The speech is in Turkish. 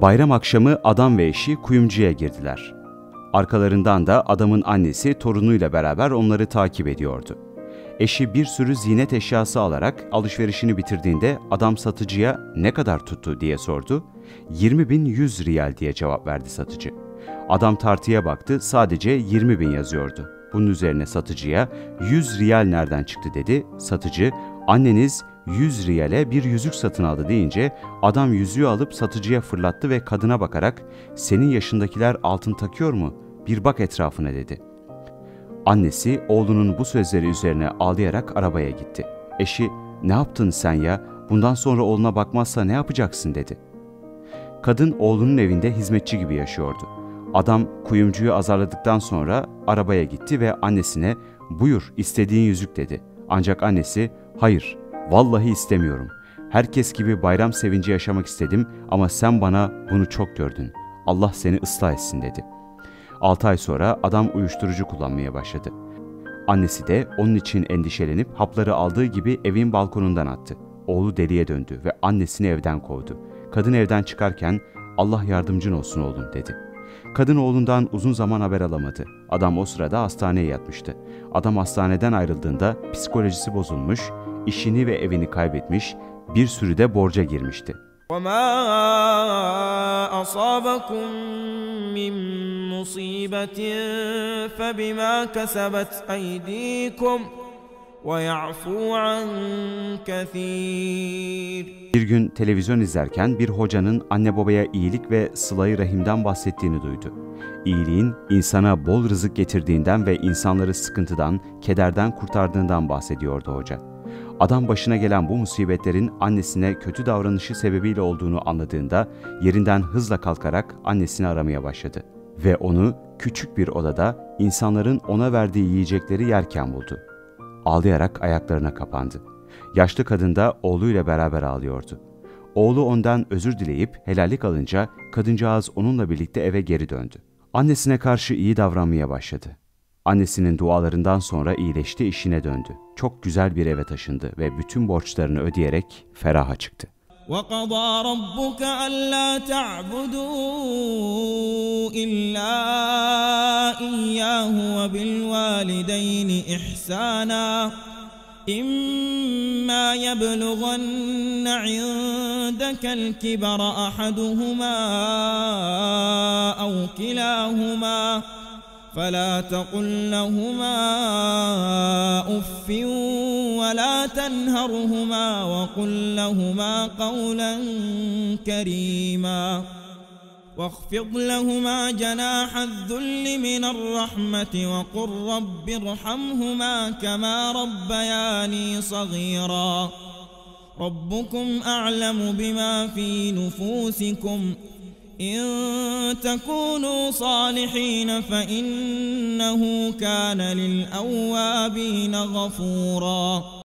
Bayram akşamı adam ve eşi kuyumcuya girdiler. Arkalarından da adamın annesi torunuyla beraber onları takip ediyordu. Eşi bir sürü ziynet eşyası alarak alışverişini bitirdiğinde adam satıcıya ne kadar tuttu diye sordu. 20.100 riyal diye cevap verdi satıcı. Adam tartıya baktı, sadece 20.000 yazıyordu. Bunun üzerine satıcıya 100 riyal nereden çıktı dedi. Satıcı, anneniz 100 riyale bir yüzük satın aldı deyince adam yüzüğü alıp satıcıya fırlattı ve kadına bakarak senin yaşındakiler altın takıyor mu? Bir bak etrafına dedi. Annesi oğlunun bu sözleri üzerine ağlayarak arabaya gitti. Eşi ne yaptın sen ya? Bundan sonra oğluna bakmazsa ne yapacaksın dedi. Kadın oğlunun evinde hizmetçi gibi yaşıyordu. Adam kuyumcuyu azarladıktan sonra arabaya gitti ve annesine buyur istediğin yüzük dedi. Ancak annesi hayır vallahi istemiyorum. Herkes gibi bayram sevinci yaşamak istedim ama sen bana bunu çok gördün. Allah seni ıslah etsin dedi. 6 ay sonra adam uyuşturucu kullanmaya başladı. Annesi de onun için endişelenip hapları aldığı gibi evin balkonundan attı. Oğlu deliye döndü ve annesini evden kovdu. Kadın evden çıkarken Allah yardımcın olsun oğlum dedi. Kadın oğlundan uzun zaman haber alamadı. Adam o sırada hastaneye yatmıştı. Adam hastaneden ayrıldığında psikolojisi bozulmuş, işini ve evini kaybetmiş, bir sürü de borca girmişti. وَمَا أَصَابَكُم مِّن مُّصِيبَةٍ فَبِمَا كَسَبَتْ أَيْدِيكُمْ وَيَعْفُو عَن كَثِيرٍ. Bir gün televizyon izlerken bir hocanın anne babaya iyilik ve sıla-i rahimden bahsettiğini duydu. İyiliğin insana bol rızık getirdiğinden ve insanları sıkıntıdan, kederden kurtardığından bahsediyordu hoca. Adam başına gelen bu musibetlerin annesine kötü davranışı sebebiyle olduğunu anladığında yerinden hızla kalkarak annesini aramaya başladı. Ve onu küçük bir odada insanların ona verdiği yiyecekleri yerken buldu. Ağlayarak ayaklarına kapandı. Yaşlı kadın da oğluyla beraber ağlıyordu. Oğlu ondan özür dileyip helallik alınca kadıncağız onunla birlikte eve geri döndü. Annesine karşı iyi davranmaya başladı. Annesinin dualarından sonra iyileşti, işine döndü. Çok güzel bir eve taşındı ve bütün borçlarını ödeyerek feraha çıktı. وَقَضَى رَبُّكَ أَلَّا تَعْبُدُوا إِلَّا إِيَّاهُ وَبِالْوَالِدَيْنِ إِحْسَانًا إِمَّا يَبْلُغَنَّ عِندَكَ الْكِبَرَ أَحَدُهُمَا أَوْ كِلَاهُمَا فلا تقل لهما أف ولا تنهرهما وقل لهما قولا كريما واخفض لهما جناح الذل من الرحمة وقل رب ارحمهما كما ربياني صغيرا ربكم أعلم بما في نفوسكم إن تكونوا صالحين فإنه كان للأوابين غفورا.